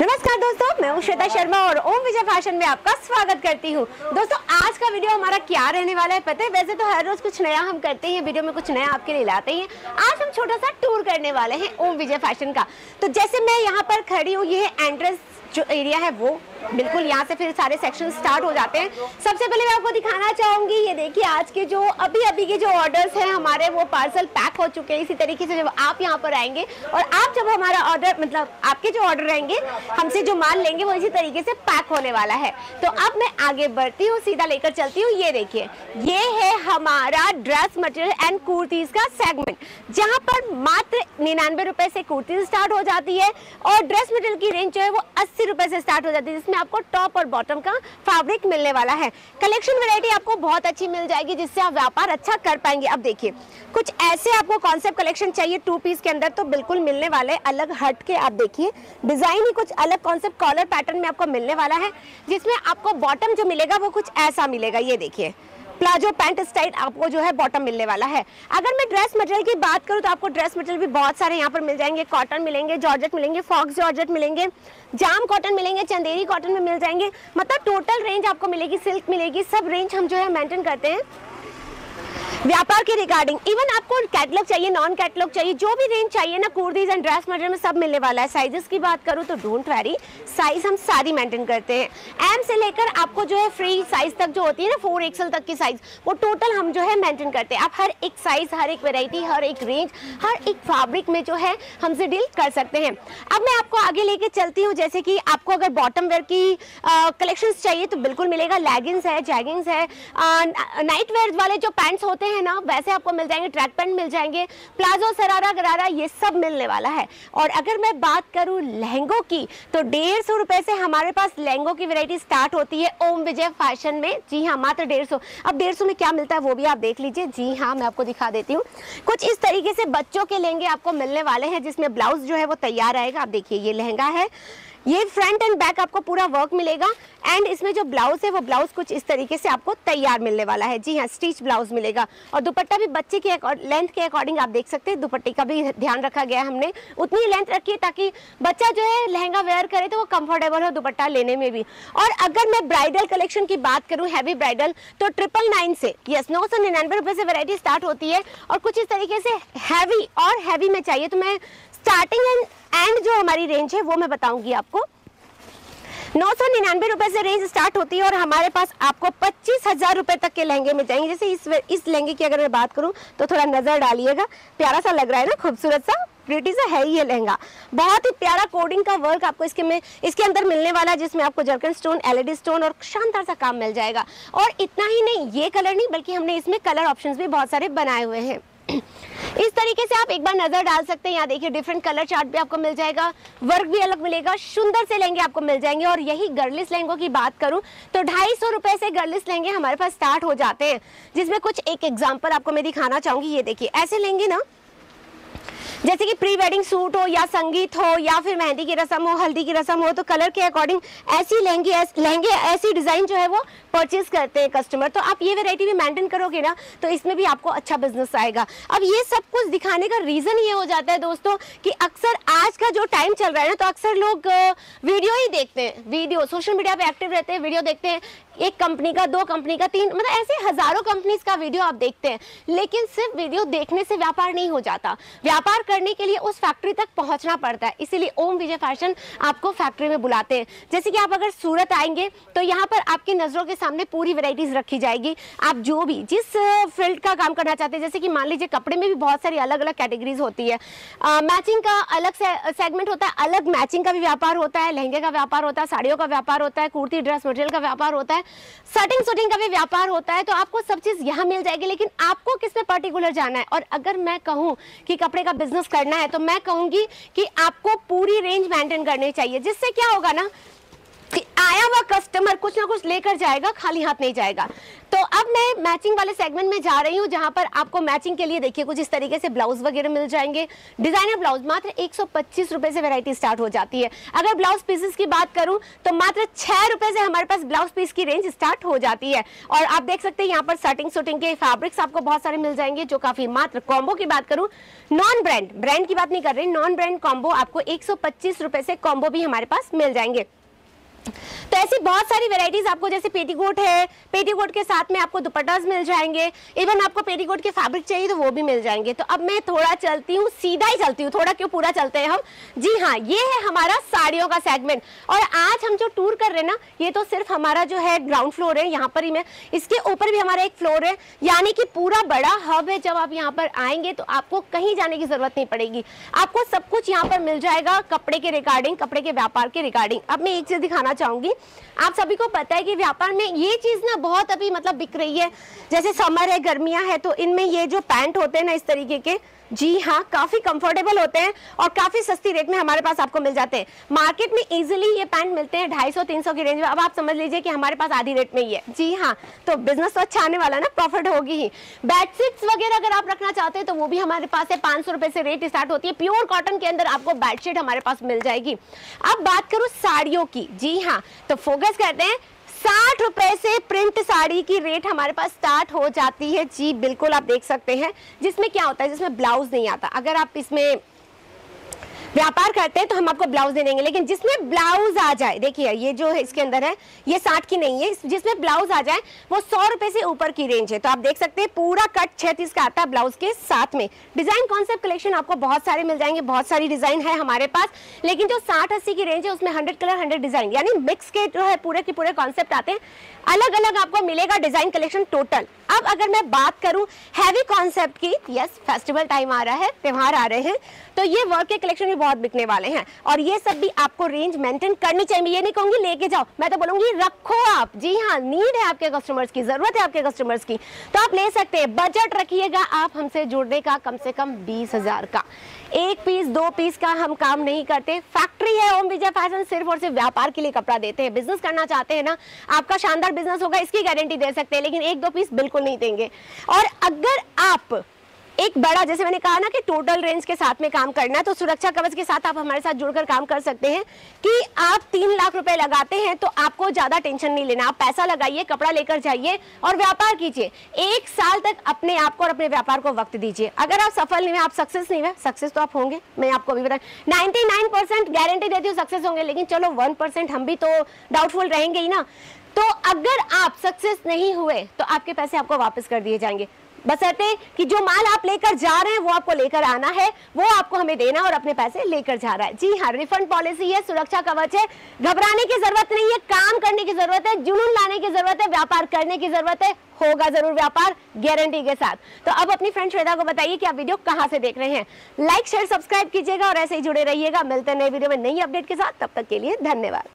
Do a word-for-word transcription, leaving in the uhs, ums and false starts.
नमस्कार दोस्तों, मैं हूं श्वेता शर्मा और ओम विजय फैशन में आपका स्वागत करती हूं। दोस्तों, आज का वीडियो हमारा क्या रहने वाला है पता है? वैसे तो हर रोज कुछ नया हम करते हैं, वीडियो में कुछ नया आपके लिए लाते हैं। आज हम छोटा सा टूर करने वाले हैं ओम विजय फैशन का। तो जैसे मैं यहाँ पर खड़ी हूँ, ये एंट्रेंस जो एरिया है वो बिल्कुल यहाँ से फिर सारे सेक्शन स्टार्ट हो जाते हैं। सबसे पहले मैं आपको दिखाना चाहूंगी, ये देखिए आज के जो अभी अभी के जो ऑर्डर्स हैं हमारे, वो पार्सल पैक हो चुके हैं। इसी तरीके से जब आप यहाँ पर आएंगे और आप जब हमारा ऑर्डर मतलब आपके जो ऑर्डर रहेंगे, हमसे जो माल लेंगे, वो इसी तरीके से पैक होने वाला है। तो अब मैं आगे बढ़ती हूँ, सीधा लेकर चलती हूँ। ये देखिए, ये है हमारा ड्रेस मटेरियल एंड कुर्तीज का सेगमेंट, जहाँ पर मात्र निन्यानवे रुपए से कुर्ती स्टार्ट हो जाती है और ड्रेस मटेरियल की रेंज जो है वो अस्सी रुपए से स्टार्ट हो जाती है, जिसमें आपको टॉप और बॉटम का फैब्रिक मिलने वाला है। कलेक्शन वैरायटी आपको बहुत अच्छी मिल जाएगी, जिससे आप व्यापार अच्छा कर पाएंगे। अब देखिए, कुछ ऐसे आपको कॉन्सेप्ट कलेक्शन चाहिए टू पीस के अंदर, तो बिल्कुल मिलने वाले अलग हट के। आप देखिए, डिजाइन ही कुछ अलग कॉन्सेप्ट कॉलर पैटर्न में आपको मिलने वाला है, जिसमें आपको बॉटम जो मिलेगा वो कुछ ऐसा मिलेगा। ये देखिए, प्लाजो पैंट स्टाइल आपको जो है बॉटम मिलने वाला है। अगर मैं ड्रेस मटेरियल की बात करूं तो आपको ड्रेस मटेरियल भी बहुत सारे यहाँ पर मिल जाएंगे। कॉटन मिलेंगे, जॉर्जेट मिलेंगे, फॉक्स जॉर्जेट मिलेंगे, जाम कॉटन मिलेंगे, चंदेरी कॉटन में मिल जाएंगे। मतलब टोटल रेंज आपको मिलेगी, सिल्क मिलेगी, सब रेंज हम जो है मेंटेन करते हैं व्यापार के रिगार्डिंग। इवन आपको कैटलॉग चाहिए, नॉन कैटलॉग चाहिए, जो भी रेंज चाहिए ना, कुर्तीज एंड ड्रेस मटेरियल में सब मिलने वाला है। साइजेस की बात करूं तो डोंट वैरी, साइज हम सारी मेंटेन करते हैं। एम से लेकर आपको जो है फ्री साइज तक जो होती है ना, फोर एक्सएल तक की साइज, वो टोटल हम जो है मेंटेन करते हैं। आप हर एक साइज, हर एक वेरायटी, हर एक रेंज, हर एक फैब्रिक में जो है हमसे डील कर सकते हैं। अब मैं आपको आगे लेके चलती हूँ। जैसे कि आपको अगर बॉटम वेयर की कलेक्शंस चाहिए तो बिल्कुल मिलेगा। लेगिंग्स है, जैगिंग्स है, नाइट वेयर वाले जो पैंट्स होते हैं ना, वैसे आपको मिल जाएंगे। ट्रैक पैंट मिल जाएंगे, प्लाजो, सरारा, गरारा, ये सब मिलने वाला है। और अगर मैं बात करूं लहंगों की, तो डेढ़ सौ रुपए से हमारे पास लहंगों की वैरायटी स्टार्ट होती है ओम विजय फैशन में। जी हाँ, मात्र डेढ़ सौ। अब डेढ़ सौ में क्या मिलता है वो भी आप देख लीजिए। जी हाँ, मैं आपको दिखा देती हूँ। कुछ इस तरीके से बच्चों के लहंगे आपको मिलने वाले हैं, जिसमें ब्लाउज जो है वो तैयार आएगा। आप देखिए, ये लहंगा है, ये फ्रंट एंड बैक आपको पूरा वर्क मिलेगा एंड इसमें जो ब्लाउज है वो ब्लाउज कुछ इस तरीके से आपको तैयार मिलने वाला है। जी हाँ, स्टिच ब्लाउज मिलेगा। और दुपट्टा भी बच्चे के लेंथ के अकॉर्डिंग आप देख सकते हैं, दुपट्टे का भी ध्यान रखा गया है। हमने उतनी लेंथ रखी है ताकि बच्चा जो है लहंगा वेयर करे तो वो कंफर्टेबल हो दुपट्टा लेने में भी। और अगर मैं ब्राइडल कलेक्शन की बात करूँ, हैवी ब्राइडल, तो ट्रिपल नाइन से यस नौ सौ निन्यानवे रुपए से वैरायटी स्टार्ट होती है। और कुछ इस तरीके से हैवी और हैवी में चाहिए तो मैं स्टार्टिंग एंड एंड जो हमारी रेंज है वो मैं बताऊंगी आपको। नौ सौ निन्यानवे रुपए से रेंज स्टार्ट होती है और हमारे पास आपको पच्चीस हजार रुपए तक के लहंगे मिल जाएंगे। जैसे इस इस लहंगे की अगर मैं बात करूं तो थोड़ा नजर डालिएगा, प्यारा सा लग रहा है ना, खूबसूरत सा, प्रिटी सा है ये लहंगा। बहुत ही प्यारा कोडिंग का वर्क आपको इसके में इसके अंदर मिलने वाला है, जिसमें आपको जर्कन स्टोन, एलईडी स्टोन और शानदार सा काम मिल जाएगा। और इतना ही नहीं, ये कलर नहीं बल्कि हमने इसमें कलर ऑप्शंस भी बहुत सारे बनाए हुए हैं। इस तरीके से आप एक बार नजर डाल सकते हैं। यहाँ देखिए, डिफरेंट कलर चार्ट भी आपको मिल जाएगा, वर्क भी अलग मिलेगा, सुंदर से लहंगे आपको मिल जाएंगे। और यही गर्लिश लहंगों की बात करूं तो ढाई सौ रुपए से गर्लिश लहंगे हमारे पास स्टार्ट हो जाते हैं, जिसमें कुछ एक एग्जांपल आपको मैं दिखाना चाहूंगी। ये देखिए, ऐसे लहंगे ना, जैसे कि प्री वेडिंग सूट हो या संगीत हो या फिर मेहंदी की रस्म हो, हल्दी की रस्म हो, तो कलर के अकॉर्डिंग ऐसी लहंगे ऐस, लहंगे ऐसी डिजाइन जो है वो परचेज करते हैं कस्टमर। तो आप ये वैरायटी भी मेंटेन करोगे ना तो इसमें भी आपको अच्छा बिजनेस आएगा। अब ये सब कुछ दिखाने का रीजन ये हो जाता है दोस्तों कि अक्सर आज का जो टाइम चल रहा है ना, तो अक्सर लोग वीडियो ही देखते हैं, वीडियो सोशल मीडिया पे एक्टिव रहते हैं, वीडियो देखते हैं, एक कंपनी का, दो कंपनी का, तीन, मतलब ऐसे हजारों कंपनीज का वीडियो आप देखते हैं। लेकिन सिर्फ वीडियो देखने से व्यापार नहीं हो जाता, व्यापार करने के लिए उस फैक्ट्री तक पहुंचना पड़ता है। इसीलिए ओम विजय फैशन आपको फैक्ट्री में बुलाते हैं। जैसे कि आप अगर सूरत आएंगे तो यहाँ पर आपकी नजरों के सामने पूरी वैरायटीज रखी जाएगी। आप जो भी जिस फील्ड का काम करना चाहते हैं, जैसे कि मान लीजिए कपड़े में भी बहुत सारी अलग अलग कैटेगरीज होती है, मैचिंग का अलग से सेगमेंट होता है, अलग मैचिंग का भी व्यापार होता है, लहंगे का व्यापार होता है, साड़ियों का व्यापार होता है, कुर्ती ड्रेस मटेरियल का व्यापार होता है, सटिंग शूटिंग का भी व्यापार होता है। तो आपको सब चीज यहाँ मिल जाएगी, लेकिन आपको किस में पर्टिकुलर जाना है। और अगर मैं कहूँ कि कपड़े का बिजनेस करना है तो मैं कहूंगी कि आपको पूरी रेंज मेंटेन करनी चाहिए, जिससे क्या होगा ना कि आया हुआ कस्टमर कुछ ना कुछ लेकर जाएगा, खाली हाथ नहीं जाएगा। तो अब मैं मैचिंग वाले सेगमेंट में जा रही हूँ, जहां पर आपको मैचिंग के लिए देखिए कुछ इस तरीके से ब्लाउज वगैरह मिल जाएंगे। डिजाइनर ब्लाउज मात्र एक सौ पच्चीस रुपए से वैरायटी स्टार्ट हो जाती है। अगर ब्लाउज पीसेस की बात करूं तो मात्र छह रुपए से हमारे पास ब्लाउज पीस की रेंज स्टार्ट हो जाती है। और आप देख सकते हैं यहाँ पर सटिंग शूटिंग के फैब्रिक्स आपको बहुत सारे मिल जाएंगे, जो काफी मात्र कॉम्बो की बात करूं, नॉन ब्रांड ब्रांड की बात नहीं कर रही, नॉन ब्रांड कॉम्बो आपको एक सौ पच्चीस रुपए से कॉम्बो भी हमारे पास मिल जाएंगे। तो ऐसी बहुत सारी वैरायटीज आपको, जैसे पेटीकोट है, पेटीकोट के साथ में आपको दुपट्टास मिल जाएंगे, इवन आपको पेटीकोट के फैब्रिक चाहिए तो वो भी मिल जाएंगे। तो अब मैं थोड़ा चलती हूँ, सीधा ही चलती हूँ, थोड़ा क्यों पूरा चलते हैं हम। जी हाँ, ये है हमारा साड़ियों का सेगमेंट। और आज हम जो टूर कर रहे हैं ना, ये तो सिर्फ हमारा जो है ग्राउंड फ्लोर है, यहाँ पर ही मैं, इसके ऊपर भी हमारा एक फ्लोर है, यानी कि पूरा बड़ा हब है। जब आप यहाँ पर आएंगे तो आपको कहीं जाने की जरूरत नहीं पड़ेगी, आपको सब कुछ यहाँ पर मिल जाएगा कपड़े के रिगार्डिंग, कपड़े के व्यापार के रिगार्डिंग। अब मैं एक चीज दिखाना चाहूंगी, आप सभी को पता है कि व्यापार में ये चीज ना बहुत अभी मतलब बिक रही है। जैसे समर है, गर्मियां है, तो इनमें ये जो पैंट होते हैं ना इस तरीके के, जी हाँ, काफी कंफर्टेबल होते हैं और काफी सस्ती रेट में हमारे पास आपको मिल जाते हैं। मार्केट में इजीली ये पैंट मिलते हैं ढाई सौ तीन सौ की रेंज में। अब आप समझ लीजिए कि हमारे पास आधी रेट में ही है। जी हाँ, तो बिजनेस तो अच्छा आने वाला ना, प्रॉफिट होगी ही। बेडशीट्स वगैरह अगर आप रखना चाहते हैं तो वो भी हमारे पास है, पांच सौ रुपए से रेट स्टार्ट होती है। प्योर कॉटन के अंदर आपको बेडशीट हमारे पास मिल जाएगी। अब बात करूं साड़ियों की, जी हाँ, तो फोकस करते हैं। साठ रुपए से प्रिंट साड़ी की रेट हमारे पास स्टार्ट हो जाती है। जी बिल्कुल, आप देख सकते हैं। जिसमें क्या होता है, जिसमें ब्लाउज नहीं आता, अगर आप इसमें व्यापार करते हैं तो हम आपको ब्लाउज दे देंगे, लेकिन जिसमें ब्लाउज आ जाए, देखिए ये जो है इसके अंदर है, ये साठ की नहीं है, जिसमें ब्लाउज आ जाए वो सौ रुपए से ऊपर की रेंज है। तो आप देख सकते हैं पूरा कट छत्तीस का आता है ब्लाउज के साथ में। डिजाइन कॉन्सेप्ट कलेक्शन आपको बहुत सारे मिल जाएंगे, बहुत सारी डिजाइन है हमारे पास, लेकिन जो साठ अस्सी की रेंज है उसमें हंड्रेड कलर हंड्रेड डिजाइन, यानी मिक्स के जो है पूरे के पूरे कॉन्सेप्ट आते हैं। अलग अलग आपको मिलेगा डिजाइन कलेक्शन टोटल। अब अगर मैं बात करूं हैवी कॉन्सेप्ट की, यस फेस्टिवल टाइम आ रहा है, त्योहार आ रहे हैं, तो ये वर्क के कलेक्शन भी बहुत बिकने वाले हैं। और ये सब भी आपको रेंज मेंटेन करनी चाहिए। ये नहीं कहूंगी लेके जाओ, मैं तो बोलूंगी रखो आप। जी हाँ, नीड है आपके कस्टमर्स की, जरूरत है आपके कस्टमर्स की, तो आप ले सकते हैं। बजट रखिएगा आप हमसे जुड़ने का कम से कम बीस हजार का। एक पीस दो पीस का हम काम नहीं करते। फैक्ट्री है ओम विजय फैशन, सिर्फ और सिर्फ व्यापार के लिए कपड़ा देते हैं। बिजनेस करना चाहते हैं ना, आपका शानदार बिजनेस होगा इसकी गारंटी दे सकते हैं, लेकिन एक दो पीस बिल्कुल नहीं देंगे। और अगर आप एक बड़ा, जैसे मैंने कहा ना कि टोटल रेंज के साथ में काम करना है, तो सुरक्षा कवच के साथ आप हमारे साथ जुड़कर काम कर सकते हैं कि आप तीन लाख रुपए लगाते हैं तो आपको ज्यादा टेंशन नहीं लेना। आप पैसा लगाइए, कपड़ा लेकर जाइए और व्यापार कीजिए। एक साल तक अपने आप को और अपने व्यापार को वक्त दीजिए। अगर आप सफल नहीं हुए, आप सक्सेस नहीं हुए, सक्सेस तो आप होंगे, मैं आपको अभी बता नाइनटी नाइन परसेंट गारंटी देती हूँ सक्सेस होंगे, लेकिन चलो वन परसेंट हम भी तो डाउटफुल रहेंगे ही ना। तो अगर आप सक्सेस नहीं हुए तो आपके पैसे आपको वापस कर दिए जाएंगे, बशर्ते कि जो माल आप लेकर जा रहे हैं वो आपको लेकर आना है, वो आपको हमें देना और अपने पैसे लेकर जा रहा है। जी हाँ, रिफंड पॉलिसी है, सुरक्षा कवच है, घबराने की जरूरत नहीं है, काम करने की जरूरत है, जुनून लाने की जरूरत है, व्यापार करने की जरूरत है, होगा जरूर व्यापार गारंटी के साथ। तो अब अपनी फ्रेंड श्वेता को बताइए कि आप वीडियो कहां से देख रहे हैं। लाइक शेयर सब्सक्राइब कीजिएगा और ऐसे ही जुड़े रहिएगा। मिलते हैं नए वीडियो में नई अपडेट के साथ, तब तक के लिए धन्यवाद।